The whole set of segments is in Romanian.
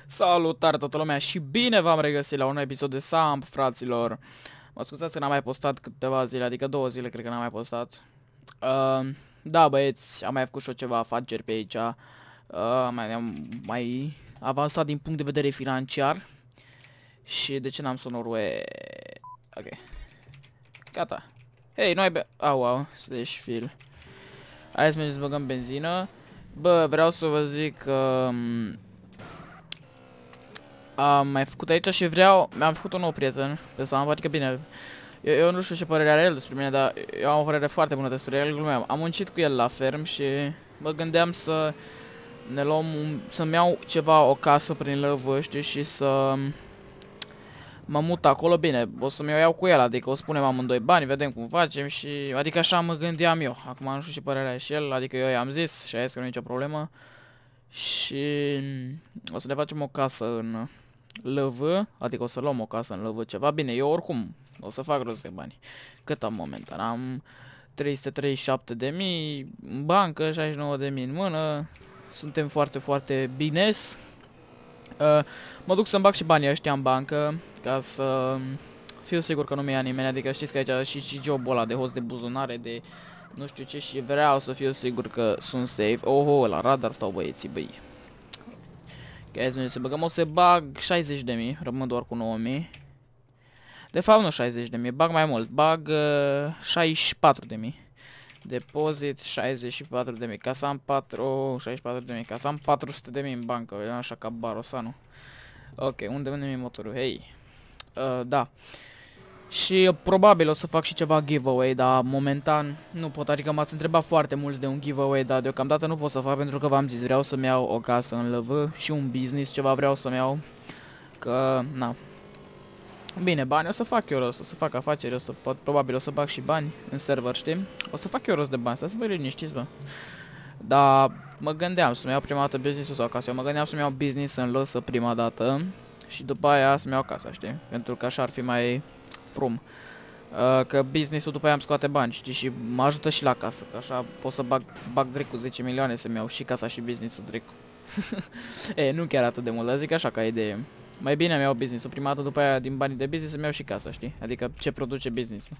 Salutare toată lumea și bine v-am regăsit la un episod de Samp, fraților. Mă scuzați că n-am mai postat câteva zile, adică 2 zile cred că n-am mai postat. Da, băieți, am mai făcut și eu ceva afaceri pe aici. Am mai avansat din punct de vedere financiar. Și de ce n-am sonorul? Ok. Gata. Hei, noi au, slash fill. Hai să mergem să băgăm benzină. Bă, vreau să vă zic că am mai făcut aici și mi-am făcut un nou prieten pe Sam, adică bine, eu nu știu ce părere are el despre mine, dar eu am o părere foarte bună despre el, glumeam. Am muncit cu el la ferm și mă gândeam să ne luăm, să-mi iau ceva, o casă prin Lăvă, știi, și să mă mut acolo, bine, o să-mi o iau cu el, adică o spunem amândoi bani, vedem cum facem și, adică așa mă gândeam eu, acum nu știu ce părere are și el, adică eu i-am zis și a zis că nu e nicio problemă și o să le facem o casă în Lăvă, adică o să luăm o casă în Lăvă ceva, bine, eu oricum o să fac rost de bani. Cât am momentan? Am 337.000 în bancă, 69.000 în mână, suntem foarte, foarte bines. Mă duc să-mi bag și banii ăștia în bancă, ca să fiu sigur că nu mi-ia nimeni, adică știți că aici și jobul ăla de host de buzunare, de nu știu ce și vreau să fiu sigur că sunt safe. Oho, la radar stau băieții, băi. Hai să să băgăm, o să bag 60.000, rămân doar cu 9.000. De fapt nu 60.000, bag mai mult, bag 64.000. Depozit 64.000, ca să am 64.000, ca să am 400.000 în bancă, vedem așa ca Barosanu. Ok, unde vândem motorul? Hei. Da. Și probabil o să fac și ceva giveaway, dar momentan nu pot, adică m-ați întrebat foarte mulți de un giveaway, dar deocamdată nu pot să fac pentru că v-am zis, vreau să-mi iau o casă în Lăvă și un business, ceva vreau să-mi iau, că, na. Bine, bani o să fac eu rost, o să fac afaceri, o să pot, probabil o să bag și bani în server, știi? O să fac eu rost de bani, să vă liniștiți, bă. Dar mă gândeam să-mi iau prima dată business-ul sau casă, eu mă gândeam să-mi iau business în Lăsă prima dată și după aia să-mi iau casa, știi? Pentru că așa ar fi mai frum. Că business-ul după aia îmi scoate bani, știi, și mă ajută și la casă, că așa pot să bag direct cu 10 milioane să-mi iau și casa și business-ul direct. Nu chiar atât de mult, dar zic așa ca idee. Mai bine îmi iau business-ul prima dată, după aia din banii de business îmi iau și casa, știi? Adică ce produce business-ul.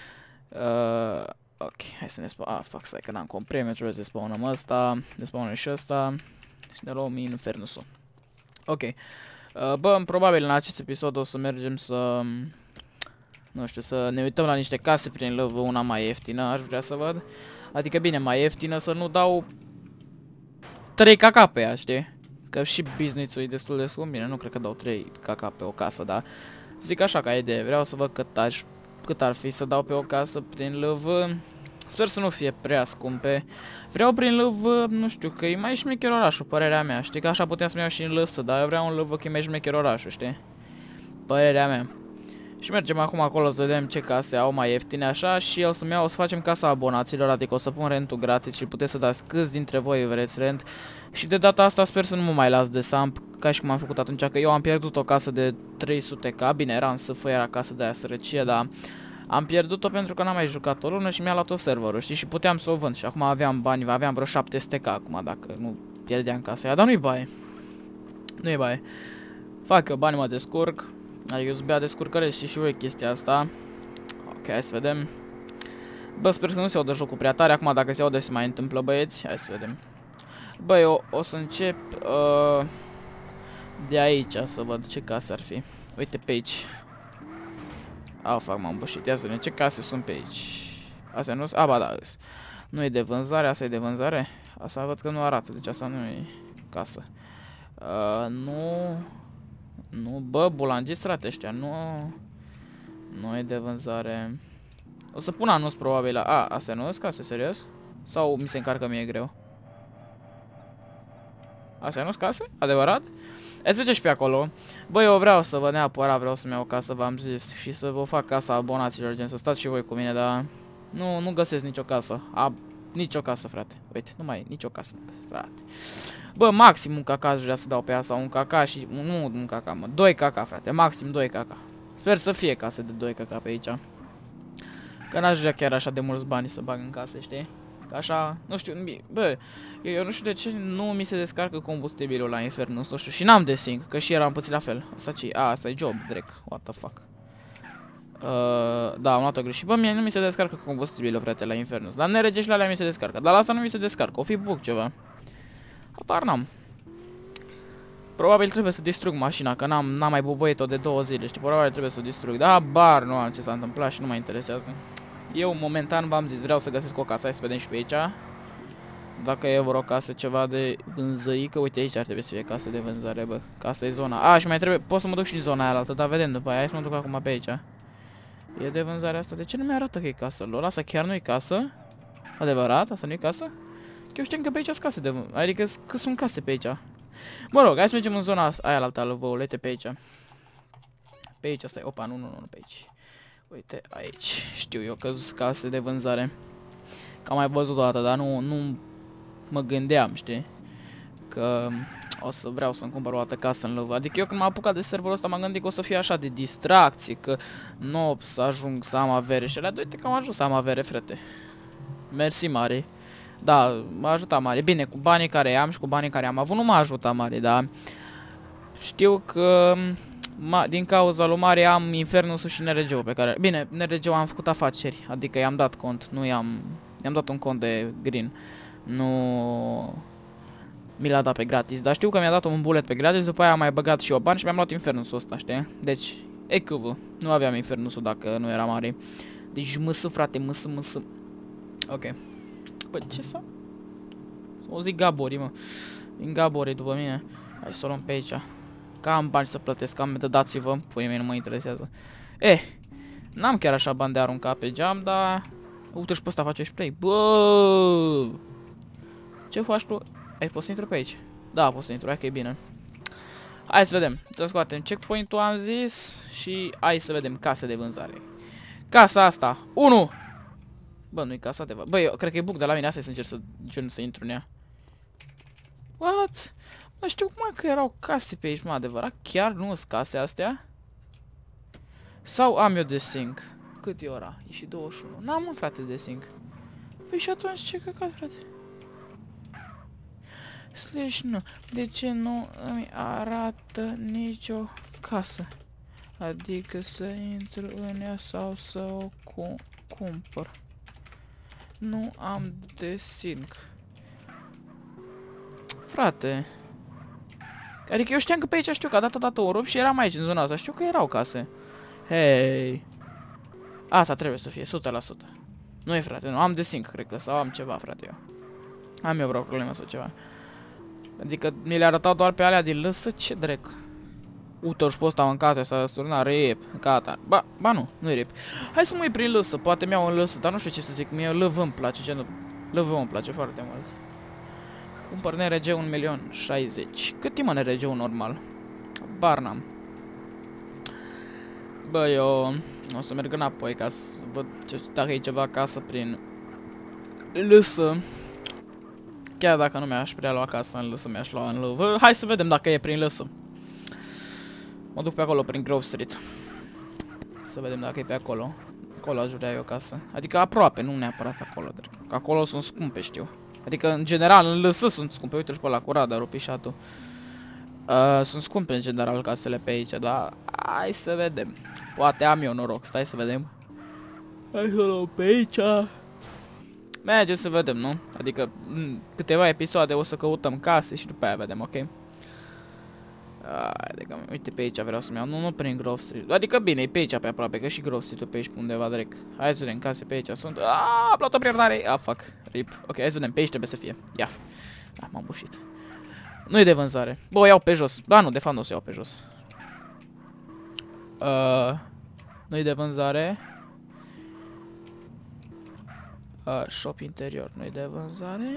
Ok, hai să ne spawnăm. Fuck, stai că n-am comprime, trebuie să spawnăm ăsta, ne spawnăm și ăsta și ne luăm Infernusul. Ok. Bă, probabil în acest episod o să mergem să, nu știu, să ne uităm la niște case prin Lăvă, una mai ieftină, aș vrea să văd. Adică bine, mai ieftină, să nu dau 3 caca pe ea, știi? Că și business-ul e destul de scump, bine, nu cred că dau 3 caca pe o casă, dar zic așa ca idee, vreau să văd cât ar fi să dau pe o casă prin Lăvă. Sper să nu fie prea scumpe. Vreau prin Lăvă, nu știu, că e mai șmecher orașul, părerea mea, știi? Că așa puteam să-mi iau și în Lăsă, dar eu vreau în Lăvă că e mai șmecher orașul, știi? Părerea mea. Și mergem acum acolo să vedem ce case au mai ieftine așa și o să facem casa abonaților, adică o să pun rentul gratis și puteți să dați câți dintre voi vreți rent. Și de data asta sper să nu mă mai las de Samp, ca și cum am făcut atunci, că eu am pierdut o casă de 300k, bine, era în SF, era casă de aia sărăcie, dar am pierdut-o pentru că n-am mai jucat o lună și mi-a luat-o serverul, știi, și puteam să o vând și acum aveam bani, aveam vreo 700k acum dacă nu pierdeam casa aia, dar nu-i baie. Nu-i baie. Fac eu bani, mă descurc. Adică eu zbea descurcăresc, știi și voi chestia asta. Ok, hai să vedem. Bă, sper să nu se audă jocul prea tare. Acum dacă se aude se mai întâmplă, băieți. Hai să vedem. Bă, eu o să încep de aici să văd ce case ar fi. Uite pe aici. Fac, m-am bușit. Ia să vedem ce case sunt pe aici. Astea nu sunt? Ba da, nu e de vânzare, asta e de vânzare. Asta văd că nu arată, deci asta nu e casă. Nu... Nu, bă, bulangii strate ăștia, nu e de vânzare. O să pun anunț probabil. Astea nu sunt case, serios? Sau mi se încarcă mie greu? Astea nu sunt case? Adevărat? Hai să și pe acolo. Bă, eu vreau să vă neapărat, vreau să-mi iau o casă, v-am zis. Și să vă fac casa abonaților, gen să stați și voi cu mine, dar nu găsesc nicio casă. Nicio casă, frate. Uite, nu mai e nicio casă, frate. Bă, maxim un caca aș vrea să dau pe ea, sau un caca și... Nu un caca, mă, 2 caca, frate, maxim 2 caca. Sper să fie case de 2 caca pe aici. Că n-aș vrea chiar așa de mulți bani să bag în case, știi? Că așa, nu știu, bă, eu nu știu de ce nu mi se descarcă combustibilul la Infernus, nu știu, și n-am desync, că și eram pățit la fel. Asta e job, direct, what the fuck. Da, am luat-o greșit. Bă, mie nu mi se descarcă combustibilul, frate, la Infernus. La NRG și la alea mi se descarcă, dar la asta nu mi se descarcă, o fi bug ceva. Apar n-am. Probabil trebuie să distrug mașina, că n-am mai bubuit-o de 2 zile, știi, probabil trebuie să o distrug. Da, bar, nu am ce s-a întâmplat și nu mă interesează. Eu, momentan, v-am zis, vreau să găsesc o casă, hai să vedem și pe aici. Dacă e vreo casă ceva de vânzăică, uite aici ar trebui să fie casă de vânzare, bă. Că asta e zona. Și mai trebuie, pot să mă duc și în zona aia altă, dar vedem după aia, hai să mă duc acum pe aici. E de vânzare asta, de ce nu mi-arată că e casă? Lol, asta chiar nu e casă? Adevărat? Asta nu e casă? Că eu știam că pe aici sunt case de vânzare, adică că sunt case pe aici. Mă rog, hai să mergem în zona aia altă ală, vă ulete pe aici. Pe aici, asta e, opa, nu, pe aici. Uite, aici, știu eu că sunt case de vânzare. Că am mai văzut o dată, dar nu mă gândeam, știi? Că o să vreau să-mi cumpăr o altă casă în Lăvă. Adică eu când m-am apucat de serverul ăsta m-am gândit că o să fie așa de distracție, că nu o să ajung să am avere. Și alea, uite că am ajuns să am avere, frate. Mersi mare. Da, m-a ajutat mare. Bine, cu banii care am și cu banii care am avut nu m-a ajutat mare, dar știu că din cauza lui mare am Infernus-ul și NRG-ul pe care... Bine, NRG-ul am făcut afaceri, adică i-am dat cont, nu i-am dat un cont de green. Nu mi l-a dat pe gratis, dar știu că mi-a dat un bullet pe gratis, după aia am mai băgat și eu bani și mi-am luat Infernus-ul ăsta, știi? Deci, ECV, nu aveam Infernus-ul dacă nu era mare. Deci măsă, frate, măsă. Ok. Bă, ce să... O zic Gabori, mă. Vin Gabori după mine. Hai să o luăm pe aici. Că am bani să plătesc, dați-vă, puii mei, nu mă interesează. N-am chiar așa bani de aruncat pe geam, dar... Uite și pe ăsta face spray. Bă! Ce faci tu? Poți să intru pe aici? Da, poți să intru, hai că e bine. Hai să vedem. Să scoatem checkpoint-ul, am zis. Și hai să vedem case de vânzare. Casa asta. 1! Bă, nu-i casa adevărat. Bă, eu cred că e bug de la mine, asta e să încerc să intru în ea. What? Nu știu cum că erau case pe aici, mă, adevărat. Chiar nu sunt case astea? Sau am eu desync? Cât e ora? E și 21. N-am, mă, frate, desync. Păi și atunci ce căcat, frate? Slash nu. De ce nu îmi arată nicio casă? Adică să intru în ea sau să o cumpăr. Nu am desync. Frate. Adică eu știam că pe aici știu că a dat odată o rup și eram aici în zona asta. Știu că erau case. Hei. Asta trebuie să fie, 100%. Nu e, frate, nu am desync, cred că, sau am ceva, frate, eu. Am eu vreo problemă sau ceva. Adică mi le arătau doar pe alea din lăsă, ce drec. Uite, și pe ăsta în casă, s-a sturnat, rip, gata. Ba nu, nu e rip. Hai să mă iei prin lăsă, poate mi-au în lăsă, dar nu știu ce să zic, mie LV îmi place, genul. LV îmi place foarte mult. Cumpăr NRG 1.060.000. Cât e, mă, NRG-ul normal? Bar n-am. Bă, eu o să merg înapoi ca să văd dacă e ceva acasă prin lăsă. Chiar dacă nu mi-aș prea lua casă în lăsă, mi-aș lua în lăvă. Hai să vedem dacă e prin lăsă. Mă duc pe acolo, prin Grove Street. Să vedem dacă e pe acolo. Acolo aș vrea eu casă. Adică aproape, nu neapărat acolo. Că acolo sunt scumpe, știu. Adică, în general, în lăsă sunt scumpe. Uite-l pe ăla cu radar, pișatul. Sunt scumpe, în general, casele pe aici, dar hai să vedem. Poate am eu noroc, stai să vedem. Hai să luăm pe aici. Mergem să vedem, nu? Adică, în câteva episoade o să căutăm case și după aia vedem, ok? Adică, uite pe aici vreau să-mi iau, nu prin Grove Street. Adică bine, e pe aici pe aproape, că și Grove Street-ul pe aici pe undeva direct. Hai să vedem, case pe aici sunt. Am luat o priordare. Fuck, rip. Ok, hai să vedem, pe aici trebuie să fie. Ia. M-am bușit. Nu e de vânzare. Bă, o iau pe jos. Da, nu, de fapt nu o să iau pe jos. Nu e de vânzare. Shop interior, nu e de vânzare.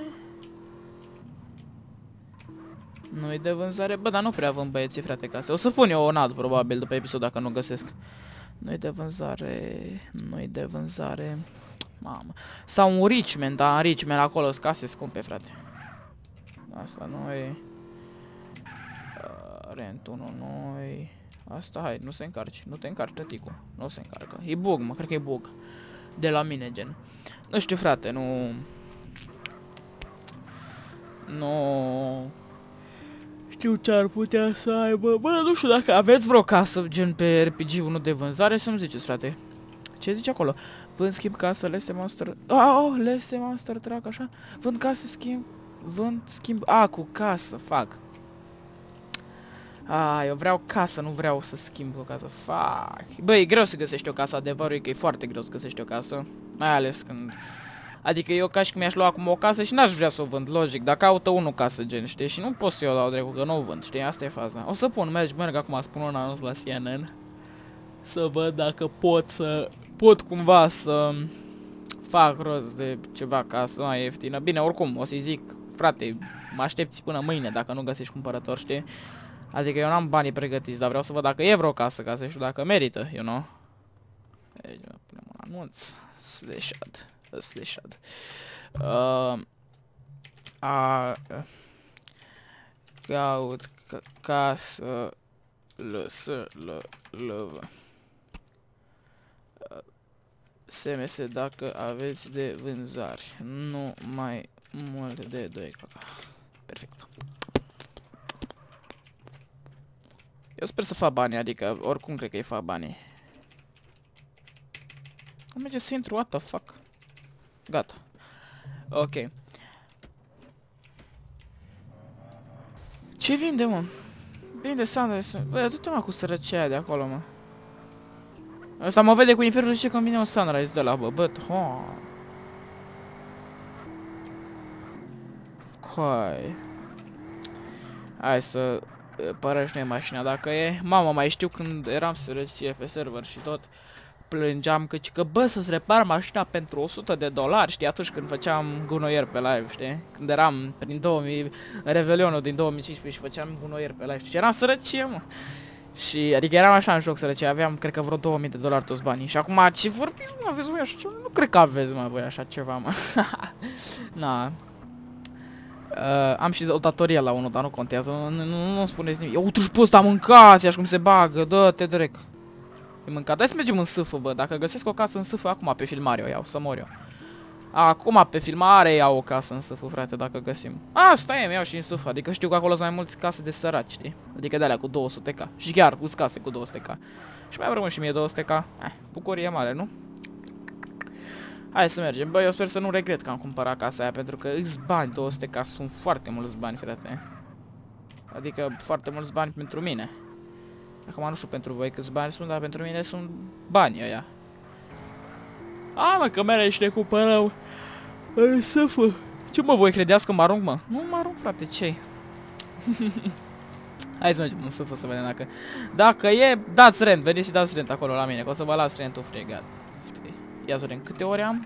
Nu e de vânzare. Bă, dar nu prea vând băieții, frate, case. O să pun eu un ad, probabil, după episod, dacă nu găsesc. Nu e de vânzare. Nu e de vânzare. Mamă. Sau un Richmond, dar în Richmond acolo sunt case scumpe, frate. Asta nu e. Rent 1 noi. Asta, hai, nu se încarci. Nu te încarci, tăticu. Nu se încarcă. E bug, mă, cred că e bug. De la mine, gen. Nu știu, frate, nu... Nu știu ce ar putea să aibă. Bă, nu știu dacă aveți vreo casă gen pe RPG-1 de vânzare, să-mi ziceți, frate. Ce zice acolo? Vând, schimb casă, Leste Monster... Leste Monster Truck, așa? Vând casă, schimb... Vând, schimb... cu casă, fac. Eu vreau casă, nu vreau să schimb o casă. Fac. Băi, e greu să găsești o casă, adevărul e că e foarte greu să găsești o casă. Mai ales când... Adică eu ca și când mi-aș lua acum o casă și n-aș vrea să o vând, logic, dar caută unul casă, gen, știi? Și nu pot să eu dau drept, că nu o vând, știi? Asta e faza. O să merg acum, spun un anunț la CNN. Să văd dacă pot cumva să fac rost de ceva casă mai ieftină. Bine, oricum, o să-i zic, frate, mă aștepți până mâine dacă nu găsești cumpărător, știi? Adică eu n-am banii pregătiți, dar vreau să văd dacă e vreo casă, ca să știu dacă merită, you know? Aici punem un anunț. Slashad. Caut casă SMS dacă aveți de vânzare. Nu mai mult de 2 caca. Perfect. Eu sper să fac bani, adică oricum cred că e fac banii. Nu merge să intru, what the fuck? Gata. Ok. Ce vinde, mă? Vinde Sunrise. Băi, du-te, mă, cu sărăcia de acolo, mă. Ăsta mă vede cu infernul și zice că îmi vine un Sunrise de la, bă, Coi. Hai să părăși noi mașina dacă e. Mamă, mai știu când eram sărăcie pe server și tot. Plângeam că bă, să-ți repar mașina pentru $100, știi, atunci când făceam gunoier pe live, știi? Când eram prin 2000, Revelionul din 2015 și făceam gunoier pe live, știi? Și eram sărăcie, mă. Și, adică eram așa în joc sărăcie, aveam, cred că vreo $2000 toți banii. Și acum, ce vorbiți, mă, aveți voi așa ceva? Nu cred că aveți, mă, voi așa ceva, mă. Na. Am și o datorie la unul, dar nu contează, nu spuneți nimic. Uite și pe ăsta, mâncați, așa cum se bagă, dă-te direct. E mâncat. Hai să mergem în sâfă, bă. Dacă găsesc o casă în sâfă, acum pe filmare o iau, să mor eu. Acum pe filmare iau o casă în sâfă, frate, dacă găsim. Asta e, iau și în sâfă. Adică știu că acolo sunt mai mulți case de săraci, știi? Adică de alea cu 200k. Și chiar cu case cu 200k. Și mai rămân și mie 200k. Bucurie mare, nu? Hai să mergem. Bă, eu sper să nu regret că am cumpărat casa aia, pentru că îți bani, 200k sunt foarte mulți bani, frate. Adică foarte mulți bani pentru mine. Acum nu știu pentru voi câți bani sunt, dar pentru mine sunt bani ăia. Mă, că mere și ne cumpărăm. Să fă. Ce, mă, voi credeți că mă arunc, mă? Nu mă arunc, frate, ce-i? Hai să mergem în sâfă să vedem dacă... Dacă e, dați rent, veniți și dați rent acolo la mine, că o să vă las rentul fregat. Ia să vedem, câte ore am?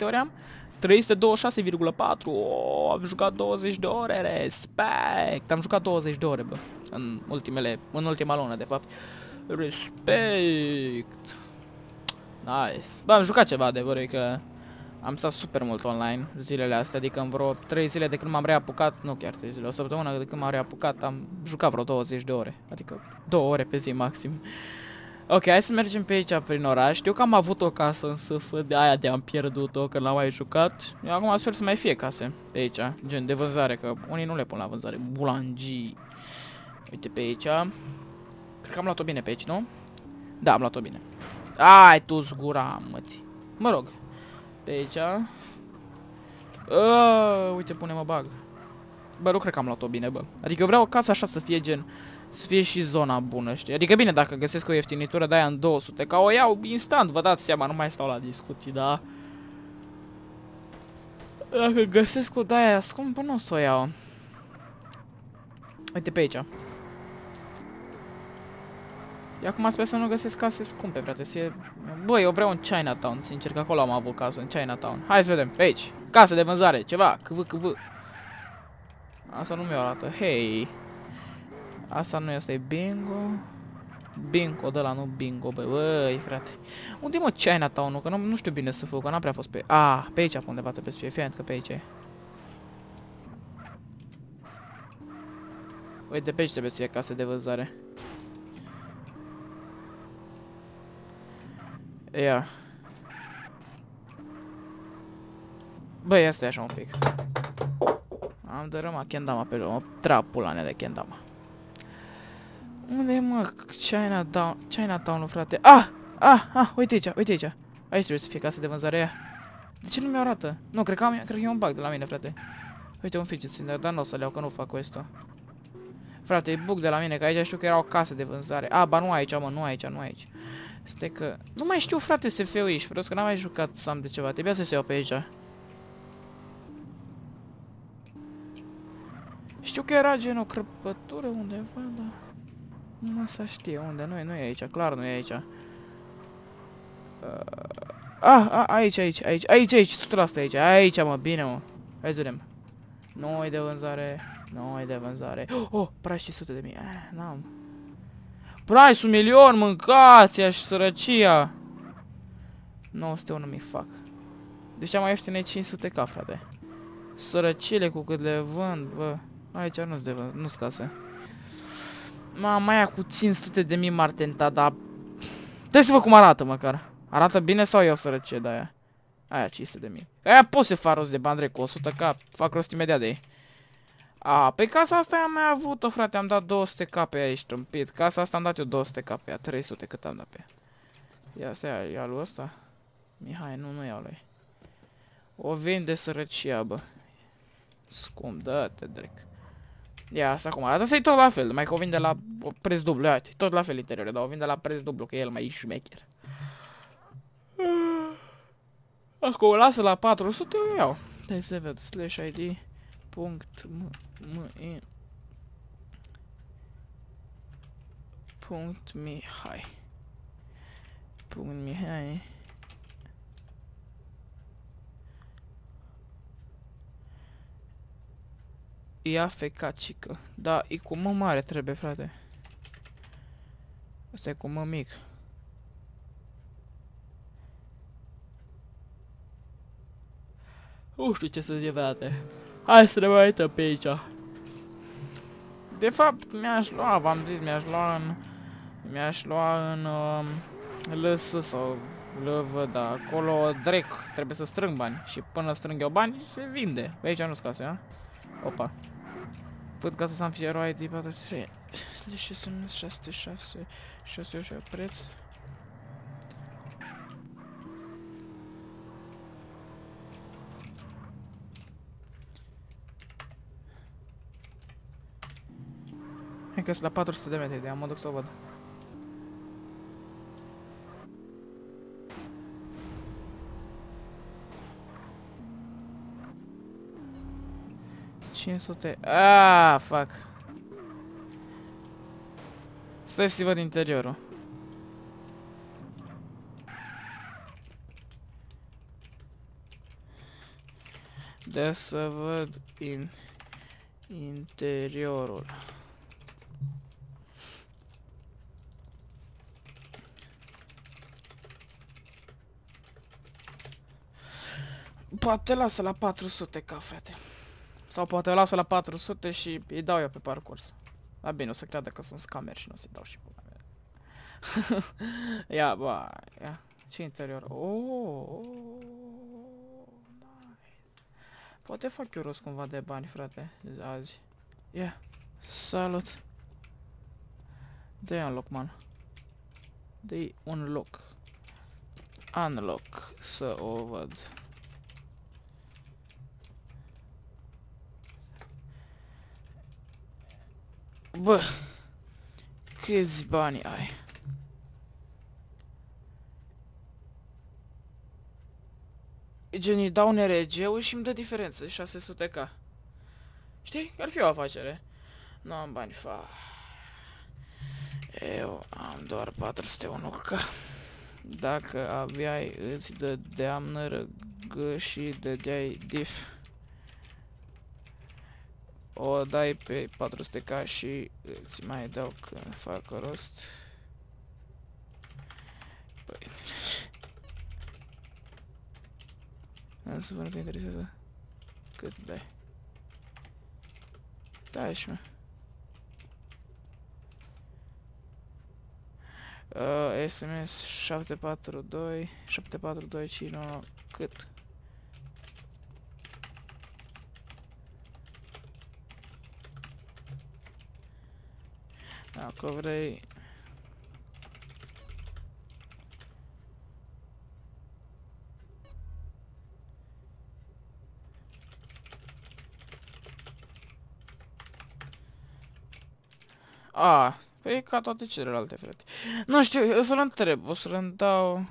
326,4. Am jucat 20 de ore, respect. Am jucat 20 de ore, bă. În ultima lună, de fapt. Respect. Nice. Bă, am jucat ceva, adevărul că am stat super mult online zilele astea, adică în vreo 3 zile de când m-am reapucat, nu chiar 3 zile, o săptămână de când m-am reapucat, am jucat vreo 20 de ore, adică 2 ore pe zi maxim. Ok, hai să mergem pe aici prin oraș. Știu că am avut o casă în sâfă, de aia de-am pierdut-o când l-am mai jucat. Eu acum sper să mai fie case pe aici, gen de vânzare, că unii nu le pun la vânzare. Bulangii. Uite pe aici. Cred că am luat-o bine pe aici, nu? Da, am luat-o bine. Ai tu zgura, măti. Mă rog. Pe aici. Uite, pune-mă bag. Bă, nu cred că am luat-o bine, bă. Adică eu vreau o casă așa să fie gen... Să fie și zona bună, știi? Adică bine, dacă găsesc o ieftinitură de aia în 200, ca o iau instant, vă dați seama, nu mai stau la discuții, da? Dacă găsesc o de aia scumpă, nu o să o iau. Uite pe aici. E acum sper să nu găsesc case scumpe, frate, să fie... Bă, eu vreau în Chinatown, sincer, că acolo am avut casă, în Chinatown. Hai să vedem, pe aici. Casă de vânzare, ceva, câv. Asta nu mi-o arată, hei. Asta nu este bingo. Bingo de la nu bingo, băi, frate. Unde e, mă, Chinatown-ul? Că nu știu bine să fac, că n-am prea fost pe... pe aici pe undeva trebuie să fie, fiind că pe aici e. Uite, pe aici trebuie să fie case de vânzare. Ia. Băi, asta e așa un pic. Am dărâmat kendama pe loc. Trapul de kendama. Unde e, mă, Chinatown-ul, frate? Uite aici, uite aici. Aici trebuie să fie casa de vânzare aia. De ce nu mi arată? Nu, cred că e un bug de la mine, frate. Uite un fidget spinner, dar nu o să le iau, că nu fac quest-ul. Frate, e bug de la mine, că aici știu că era o casă de vânzare. Ba nu aici, mă, nu aici, nu aici. Stai că... Nu mai știu, frate, SF-ul aici, vreau că n-am mai jucat Sam de ceva, trebuia să se iau pe aici. Știu că era gen o crăpătură undeva, dar... Nu să știe unde, nu e aici, clar nu e aici. Aici, 100% aici, mă, bine, mă. Hai să vedem. Nu-i de vânzare, nu-i de vânzare. Oh, price 500 de mii, n-am. Price 1.000.000, mâncați-a și sărăcia. 901.000, fac. Deci cea mai ieftină e 500k, frate. Sărăcile cu cât le vând, bă. Aici nu-s de vând, nu-s case. Mama aia cu 500.000 m-ar tenta, dar... Trebuie să văd cum arată, măcar. Arată bine sau eu sărăcie de aia? Aia 500.000. Aia pot să fac rost de bani, cu 100k, fac rost imediat de ei. Pe casa asta am mai avut-o, frate, am dat 200k pe ea, ești trâmpit. Casa asta am dat eu 200k pe ea, 300 cât am dat pe ea. Ia stai, ia lui ăsta. Mihai, nu iau lui. O vinde sărăcia, bă. Scump, dă-te, drec. Ia asta cum arată, asta e tot la fel, mai că o vinde la preț dublu, uite, tot la fel interiorul, dar o vinde la preț dublu, că e el mai șmecher. Acum o lasă la 400, eu iau. Hai să ved, /id .mihai Ia fecacică. Da, e cu mă mare trebuie, frate. Asta e cu mă mic. Nu știu ce să zic, frate. Hai să ne mai uităm pe aici. De fapt, mi-aș lua, v-am zis, mi-aș lua în LS sau LV, dar acolo drec, trebuie să strâng bani. Și până strâng eu bani, se vinde. Pe aici nu-s case, a? Opa. Văd ca să San Fierro ID 43. De ce să numesc 66 și preț? Hai că sunt la 400 de metri de ea, mă duc să o văd. Fuck. Stai să văd interiorul. De să văd interiorul. Poate lasă la 400k, frate. Sau poate o lasă la 400 și îi dau eu pe parcurs. Da, bine, o să creadă că sunt scamer și nu o să-i dau și pula mea. Ia, bă, ia. Ce interior? Nice. Poate fac eu rost cumva de bani, frate, azi. Ia. Salut. Dă-i unlock, man. Dă-i unlock. Unlock. Să o văd. Bă, câți bani ai? Gen, îi dau NRG-ul și îmi dă diferență, 600k. Știi? Ar fi o afacere. Nu am bani, eu am doar 401k. Dacă aveai, îți dădeam NRG și dădeai diff. O dai pe 400k și îți mai dau că fac rost. Păi... Am să vă nu te interesează. Cât dai? Dai și mă. SMS 742 74259 cât? Dacă vrei... A, păi e ca toate celelalte, frate. Nu știu, o să-l întreb, o să-l dau...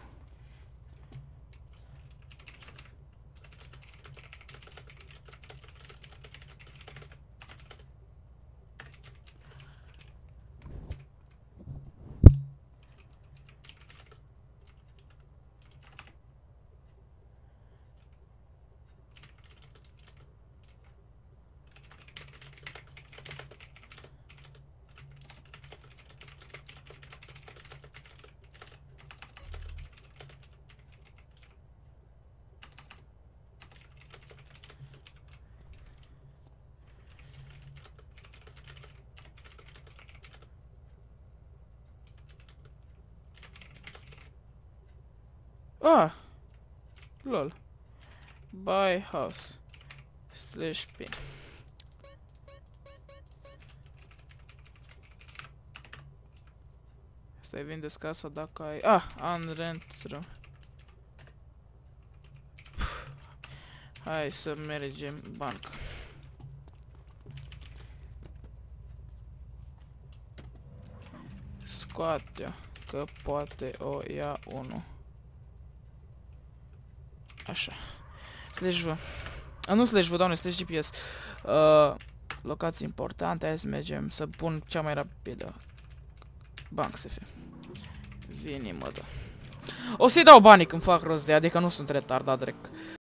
Ah! Lol. Buy house. /p. Stai, vindeți casa dacă ai... Ah! Unrent. Hai să mergem bancă. Scoate-o, că poate o ia unul. Așa. /v. Nu /v, doamne, /gps. Locații importante, hai să mergem să pun cea mai rapidă. Bank SF. Vini, mă, da. O să-i dau banii când fac rost de ea, adică nu sunt retardat, drec.